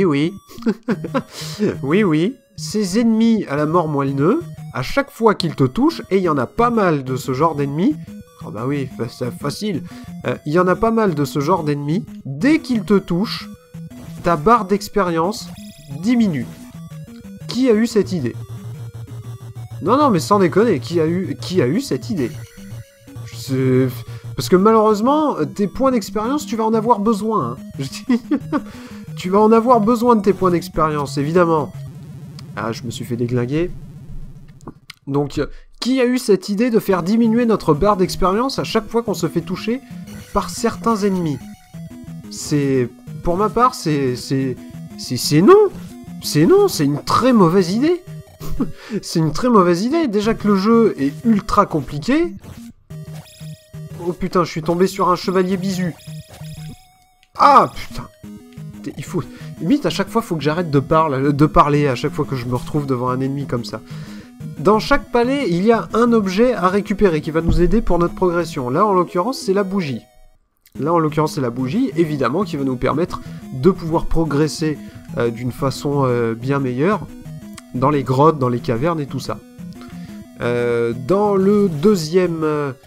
Oui. Ces ennemis à la mort moelleux, à chaque fois qu'ils te touchent, et il y en a pas mal de ce genre d'ennemis, oh bah oui, c'est facile, il y en a pas mal de ce genre d'ennemis, dès qu'ils te touchent, ta barre d'expérience diminue. Qui a eu cette idée? Non, mais sans déconner, qui a eu cette idée? Parce que malheureusement, tes points d'expérience, tu vas en avoir besoin. Hein. Tu vas en avoir besoin de tes points d'expérience, évidemment. Ah, je me suis fait déglinguer. Donc, qui a eu cette idée de faire diminuer notre barre d'expérience à chaque fois qu'on se fait toucher par certains ennemis? Pour ma part, c'est non. C'est non, c'est une très mauvaise idée. C'est une très mauvaise idée. Déjà que le jeu est ultra compliqué. Oh putain, je suis tombé sur un chevalier bisu. Ah putain. Il faut... Limite, à chaque fois, il faut que j'arrête de parler à chaque fois que je me retrouve devant un ennemi comme ça. Dans chaque palais, il y a un objet à récupérer qui va nous aider pour notre progression. Là, en l'occurrence, c'est la bougie. Évidemment, qui va nous permettre de pouvoir progresser d'une façon bien meilleure dans les grottes, dans les cavernes et tout ça. Dans le deuxième,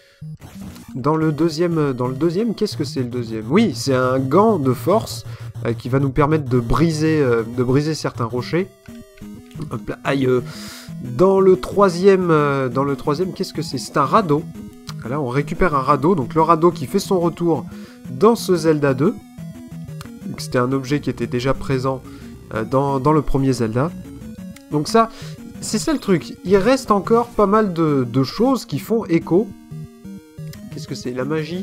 qu'est-ce que c'est le deuxième? Oui, c'est un gant de force qui va nous permettre de briser certains rochers. Hop là, aïe. Dans le troisième, qu'est-ce que c'est? C'est un radeau. Là, on récupère un radeau, donc le radeau qui fait son retour dans ce Zelda 2. C'était un objet qui était déjà présent dans le premier Zelda. Donc ça, c'est ça le truc. Il reste encore pas mal de choses qui font écho. Qu'est-ce que c'est? La magie?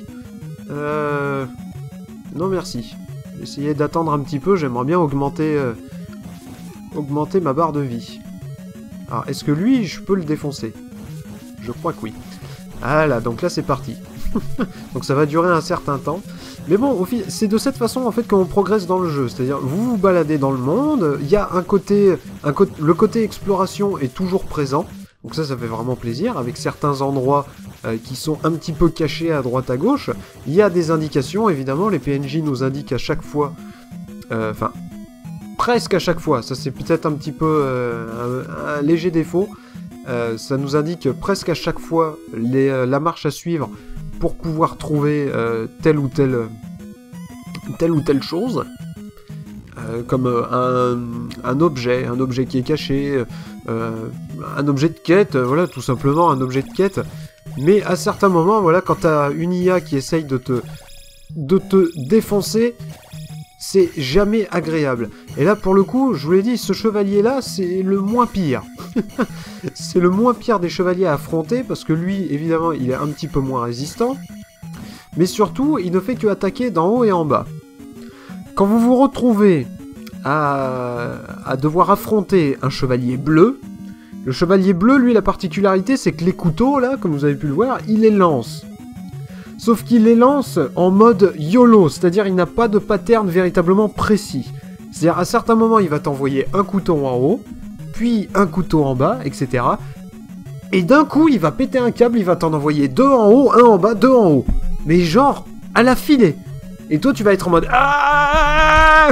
Non merci. J'ai essayé d'attendre un petit peu, j'aimerais bien augmenter ma barre de vie. Alors, est-ce que lui, je peux le défoncer? Je crois que oui. Voilà, donc là c'est parti. Donc ça va durer un certain temps. Mais bon, c'est de cette façon en fait qu'on progresse dans le jeu. C'est-à-dire, vous vous baladez dans le monde, il y a le côté exploration est toujours présent. Donc ça fait vraiment plaisir, avec certains endroits qui sont un petit peu cachés à droite à gauche. Il y a des indications, évidemment, les PNJ nous indiquent à chaque fois... Enfin, presque à chaque fois, ça c'est peut-être un petit peu un léger défaut. Ça nous indique presque à chaque fois la marche à suivre pour pouvoir trouver telle ou telle chose. Comme un objet qui est caché, un objet de quête, voilà, tout simplement un objet de quête. Mais à certains moments, voilà, quand t'as une IA qui essaye de te défoncer, c'est jamais agréable. Et là, pour le coup, je vous l'ai dit, ce chevalier-là, c'est le moins pire. C'est le moins pire des chevaliers à affronter, parce que lui, évidemment, il est un petit peu moins résistant. Mais surtout, il ne fait que attaquer d'en haut et en bas. Quand vous vous retrouvez à devoir affronter un chevalier bleu, le chevalier bleu, lui, la particularité, c'est que les couteaux, là, comme vous avez pu le voir, il les lance. Sauf qu'il les lance en mode YOLO, c'est-à-dire il n'a pas de pattern véritablement précis. C'est-à-dire à certains moments, il va t'envoyer un couteau en haut, puis un couteau en bas, etc. Et d'un coup, il va péter un câble, il va t'en envoyer deux en haut, un en bas, deux en haut. Mais genre, à la filée. Et toi, tu vas être en mode... Ah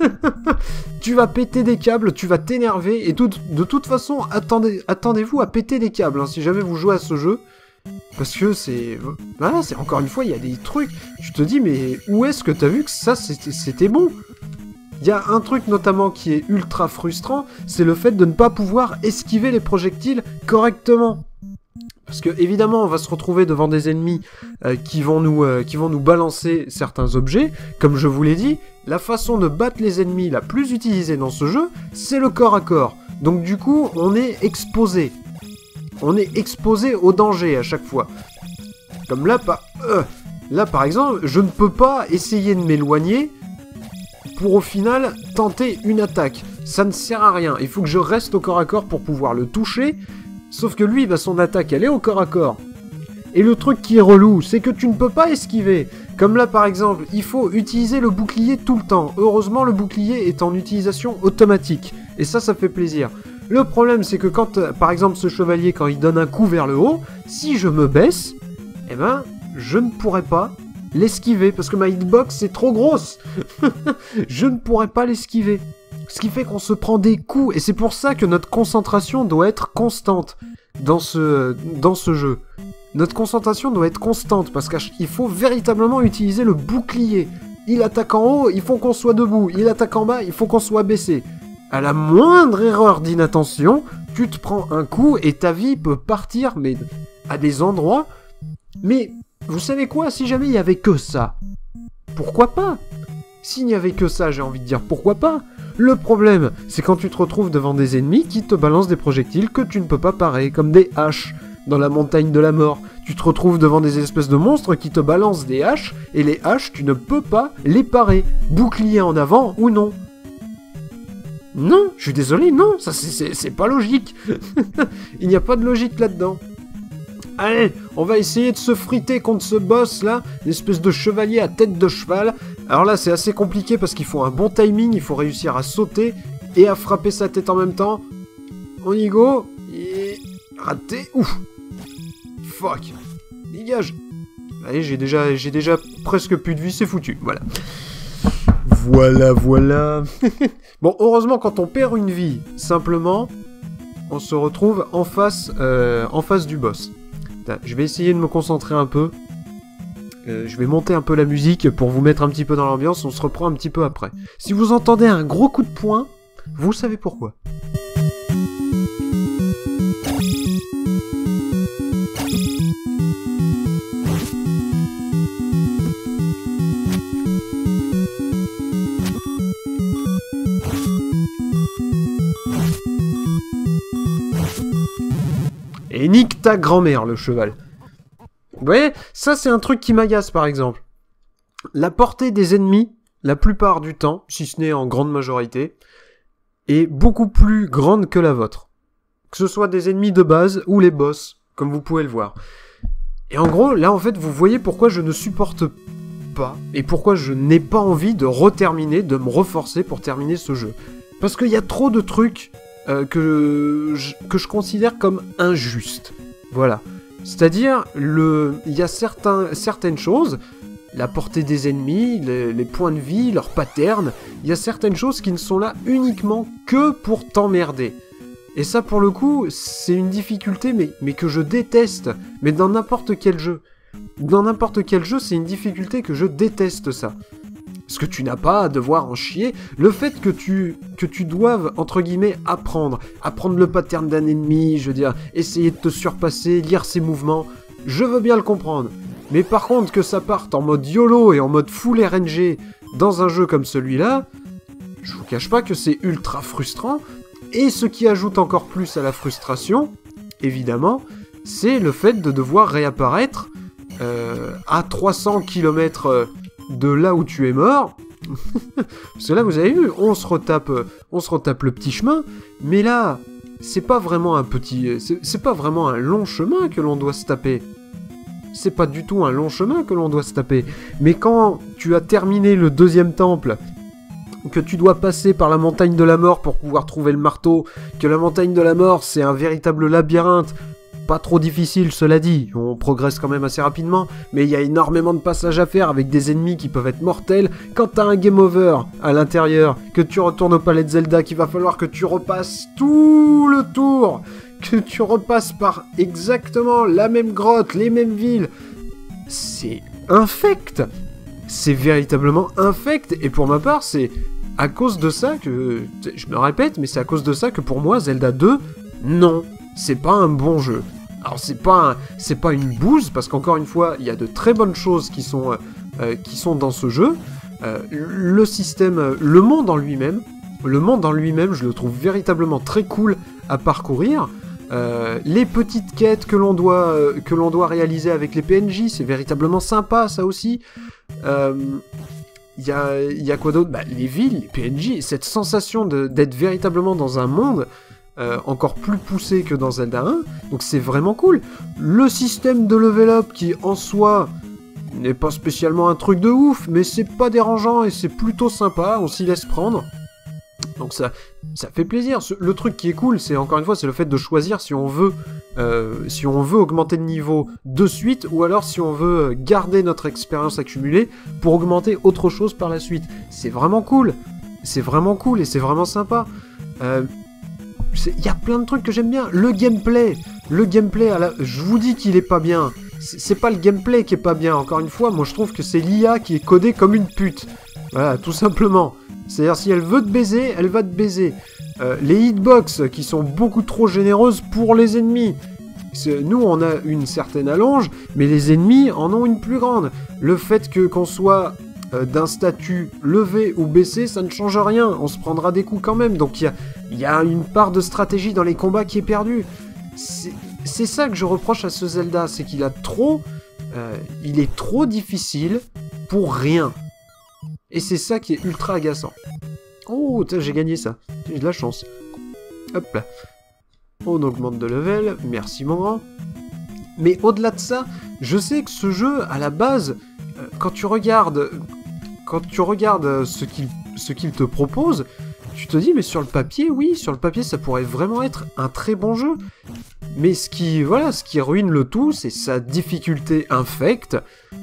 tu vas péter des câbles, tu vas t'énerver, et de toute façon, attendez-vous à péter des câbles, hein, si jamais vous jouez à ce jeu. Parce que c'est... Voilà, c'est encore une fois, il y a des trucs... Tu te dis, mais où est-ce que t'as vu que ça, c'était bon? Il y a un truc notamment qui est ultra frustrant, c'est le fait de ne pas pouvoir esquiver les projectiles correctement. Parce que évidemment, on va se retrouver devant des ennemis qui vont nous balancer certains objets. Comme je vous l'ai dit, la façon de battre les ennemis la plus utilisée dans ce jeu, c'est le corps à corps. Donc du coup, on est exposé. On est exposé au danger à chaque fois. Comme là, par exemple, je ne peux pas essayer de m'éloigner pour au final tenter une attaque. Ça ne sert à rien. Il faut que je reste au corps à corps pour pouvoir le toucher. Sauf que lui, bah, son attaque, elle est au corps à corps. Et le truc qui est relou, c'est que tu ne peux pas esquiver. Comme là, par exemple, il faut utiliser le bouclier tout le temps. Heureusement, le bouclier est en utilisation automatique. Et ça fait plaisir. Le problème, c'est que quand, par exemple, ce chevalier, quand il donne un coup vers le haut, si je me baisse, eh ben, je ne pourrais pas l'esquiver. Parce que ma hitbox est trop grosse. Je ne pourrais pas l'esquiver. Ce qui fait qu'on se prend des coups, et c'est pour ça que notre concentration doit être constante dans ce jeu. Notre concentration doit être constante, parce qu'il faut véritablement utiliser le bouclier. Il attaque en haut, il faut qu'on soit debout. Il attaque en bas, il faut qu'on soit baissé. À la moindre erreur d'inattention, tu te prends un coup, et ta vie peut partir, mais à des endroits... Mais, vous savez quoi, si jamais il n'y avait que ça, pourquoi pas? S'il n'y avait que ça, j'ai envie de dire, pourquoi pas? Le problème, c'est quand tu te retrouves devant des ennemis qui te balancent des projectiles que tu ne peux pas parer, comme des haches dans la montagne de la mort. Tu te retrouves devant des espèces de monstres qui te balancent des haches, et les haches, tu ne peux pas les parer. Bouclier en avant ou non. Non, je suis désolé, non, ça c'est pas logique. Il n'y a pas de logique là-dedans. Allez, on va essayer de se friter contre ce boss là, une espèce de chevalier à tête de cheval. Alors là, c'est assez compliqué parce qu'il faut un bon timing, il faut réussir à sauter et à frapper sa tête en même temps. On y go. Et... raté. Ouf. Fuck. Dégage. Allez, j'ai déjà presque plus de vie, c'est foutu. Voilà. Voilà. Bon, heureusement, quand on perd une vie, simplement, on se retrouve en face du boss. Je vais essayer de me concentrer un peu. Je vais monter un peu la musique pour vous mettre un petit peu dans l'ambiance. On se reprend un petit peu après. Si vous entendez un gros coup de poing, vous savez pourquoi. Et nique ta grand-mère, le cheval. Vous voyez, ça c'est un truc qui m'agace par exemple. La portée des ennemis, la plupart du temps, si ce n'est en grande majorité, est beaucoup plus grande que la vôtre. Que ce soit des ennemis de base ou les boss, comme vous pouvez le voir. Et en gros, là, en fait, vous voyez pourquoi je ne supporte pas, et pourquoi je n'ai pas envie de reterminer, de me reforcer pour terminer ce jeu. Parce qu'il y a trop de trucs que je considère comme injustes. Voilà. C'est-à-dire, il y a certaines choses, la portée des ennemis, les points de vie, leurs patterns, il y a certaines choses qui ne sont là uniquement que pour t'emmerder. Et ça, pour le coup, c'est une difficulté, mais que je déteste. Mais dans n'importe quel jeu. Dans n'importe quel jeu, c'est une difficulté que je déteste, ça. Parce que tu n'as pas à devoir en chier. Le fait que tu doives, entre guillemets, apprendre le pattern d'un ennemi, je veux dire, essayer de te surpasser, lire ses mouvements, je veux bien le comprendre. Mais par contre, que ça parte en mode YOLO et en mode full RNG dans un jeu comme celui-là, je vous cache pas que c'est ultra frustrant. Et ce qui ajoute encore plus à la frustration, évidemment, c'est le fait de devoir réapparaître à 300 km de là où tu es mort. Parce que là, vous avez vu, on se retape le petit chemin, mais là, c'est pas vraiment c'est pas vraiment un long chemin que l'on doit se taper. C'est pas du tout un long chemin que l'on doit se taper. Mais quand tu as terminé le deuxième temple, que tu dois passer par la montagne de la mort pour pouvoir trouver le marteau, que la montagne de la mort c'est un véritable labyrinthe, pas trop difficile cela dit, on progresse quand même assez rapidement, mais il y a énormément de passages à faire avec des ennemis qui peuvent être mortels. Quand t'as un game over à l'intérieur, que tu retournes au palais de Zelda, qu'il va falloir que tu repasses tout le tour, que tu repasses par exactement la même grotte, les mêmes villes, c'est infect. C'est véritablement infect, et pour ma part, c'est à cause de ça que... Je me répète, mais c'est à cause de ça que pour moi, Zelda 2, non, c'est pas un bon jeu. Alors c'est pas une bouse, parce qu'encore une fois, il y a de très bonnes choses qui sont dans ce jeu. Le système, le monde en lui-même, je le trouve véritablement très cool à parcourir. Les petites quêtes que l'on doit réaliser avec les PNJ, c'est véritablement sympa, ça aussi. Y a quoi d'autre ? Les villes, les PNJ, cette sensation d'être véritablement dans un monde encore plus poussé que dans Zelda 1, donc c'est vraiment cool. Le système de level up qui, en soi, n'est pas spécialement un truc de ouf, mais c'est pas dérangeant et c'est plutôt sympa, on s'y laisse prendre. Donc ça fait plaisir. Le truc qui est cool, c'est encore une fois, c'est le fait de choisir si on veut augmenter de niveau de suite, ou alors si on veut garder notre expérience accumulée pour augmenter autre chose par la suite. C'est vraiment cool. C'est vraiment cool et c'est vraiment sympa. Il y a plein de trucs que j'aime bien. Le gameplay, je vous dis qu'il est pas bien. C'est pas le gameplay qui est pas bien. Encore une fois, moi je trouve que c'est l'IA qui est codée comme une pute. Voilà, tout simplement. C'est-à-dire, si elle veut te baiser, elle va te baiser. Les hitbox qui sont beaucoup trop généreuses pour les ennemis. Nous, on a une certaine allonge, mais les ennemis en ont une plus grande. Le fait qu'on soit d'un statut levé ou baissé, ça ne change rien. On se prendra des coups quand même. Donc il y a une part de stratégie dans les combats qui est perdue. C'est ça que je reproche à ce Zelda, c'est qu'il il est trop difficile pour rien. Et c'est ça qui est ultra agaçant. Oh, j'ai gagné ça. J'ai de la chance. Hop là. On augmente de level. Merci mon grand. Mais au-delà de ça, je sais que ce jeu, à la base, quand tu regardes ce qu'il te propose, tu te dis, mais sur le papier, oui, sur le papier, ça pourrait vraiment être un très bon jeu. Mais ce qui ruine le tout, c'est sa difficulté infecte.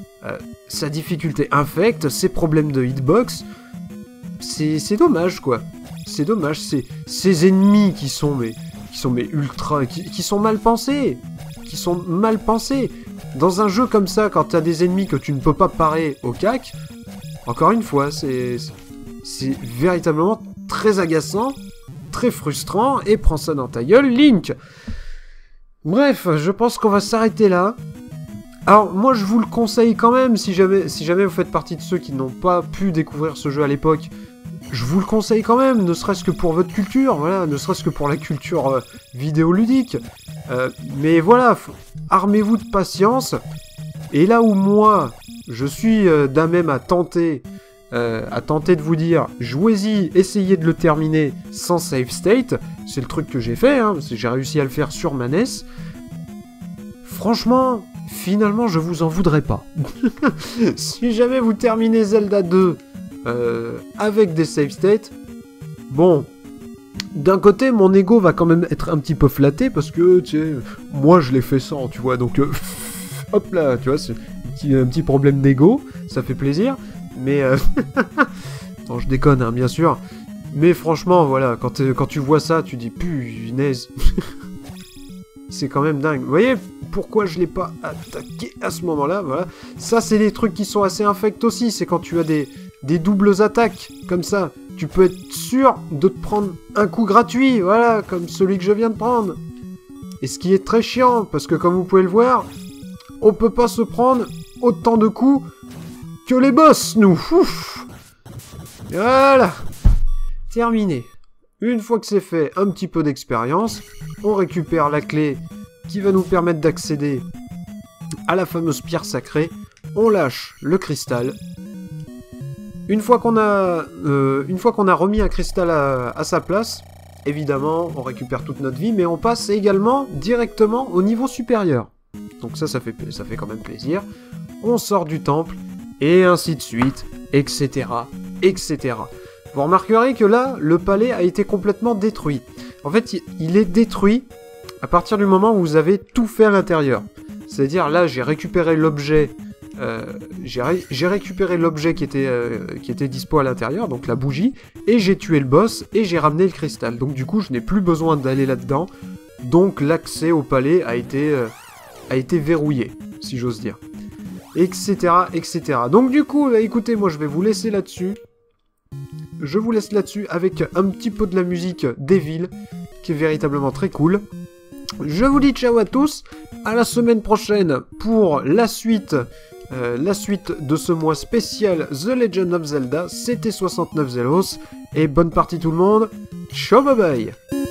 Ses problèmes de hitbox. C'est dommage, quoi. C'est dommage. Ces ennemis qui sont mal pensés. Qui sont mal pensés. Dans un jeu comme ça, quand t'as des ennemis que tu ne peux pas parer au cac, encore une fois, c'est véritablement très agaçant, très frustrant, et prends ça dans ta gueule, Link. Bref, je pense qu'on va s'arrêter là. Alors, moi, je vous le conseille quand même, si jamais vous faites partie de ceux qui n'ont pas pu découvrir ce jeu à l'époque, je vous le conseille quand même, ne serait-ce que pour votre culture, voilà, ne serait-ce que pour la culture vidéoludique. Mais voilà, armez-vous de patience. Et là où moi, je suis d'un même à tenter de vous dire, jouez-y, essayez de le terminer sans save state. C'est le truc que j'ai fait, hein, parce que j'ai réussi à le faire sur ma NES. Franchement, finalement je vous en voudrais pas. Si jamais vous terminez Zelda 2 avec des save states, bon, d'un côté mon ego va quand même être un petit peu flatté parce que, tu sais, moi je l'ai fait sans, tu vois, donc hop là, tu vois, c'est un petit problème d'ego, ça fait plaisir, mais non, je déconne, hein, bien sûr, mais franchement, voilà, quand tu vois ça, tu dis, punaise, c'est quand même dingue. Vous voyez pourquoi je l'ai pas attaqué à ce moment-là, voilà. Ça, c'est des trucs qui sont assez infects aussi, c'est quand tu as des doubles attaques, comme ça, tu peux être sûr de te prendre un coup gratuit, voilà, comme celui que je viens de prendre. Et ce qui est très chiant, parce que comme vous pouvez le voir, on peut pas se prendre autant de coups que les boss, nous. Ouf. Voilà. Terminé. Une fois que c'est fait, un petit peu d'expérience, on récupère la clé qui va nous permettre d'accéder à la fameuse pierre sacrée, on lâche le cristal. Une fois qu'on a remis un cristal à sa place, évidemment, on récupère toute notre vie, mais on passe également directement au niveau supérieur. Donc ça fait quand même plaisir. On sort du temple, et ainsi de suite, etc., etc. Vous remarquerez que là, le palais a été complètement détruit. En fait, il est détruit à partir du moment où vous avez tout fait à l'intérieur. C'est-à-dire, là, j'ai récupéré l'objet... j'ai récupéré l'objet qui était dispo à l'intérieur, donc la bougie, et j'ai tué le boss, et j'ai ramené le cristal. Donc du coup, je n'ai plus besoin d'aller là-dedans. Donc l'accès au palais a été verrouillé, si j'ose dire. Etc., etc. Donc du coup, écoutez, moi je vais vous laisser là-dessus. Je vous laisse là-dessus avec un petit peu de la musique d'Evil, qui est véritablement très cool. Je vous dis ciao à tous, à la semaine prochaine pour la suite de ce mois spécial The Legend of Zelda. C'était 69 Zelos, et bonne partie tout le monde, ciao bye bye.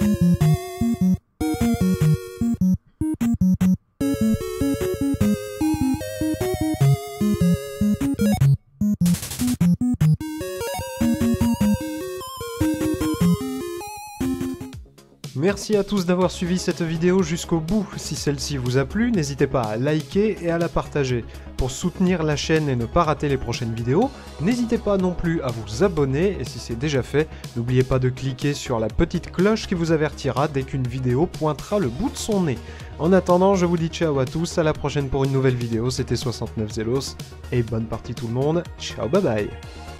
Merci à tous d'avoir suivi cette vidéo jusqu'au bout. Si celle-ci vous a plu, n'hésitez pas à liker et à la partager. Pour soutenir la chaîne et ne pas rater les prochaines vidéos, n'hésitez pas non plus à vous abonner, et si c'est déjà fait, n'oubliez pas de cliquer sur la petite cloche qui vous avertira dès qu'une vidéo pointera le bout de son nez. En attendant, je vous dis ciao à tous, à la prochaine pour une nouvelle vidéo, c'était 69 Zelos, et bonne partie tout le monde, ciao bye bye.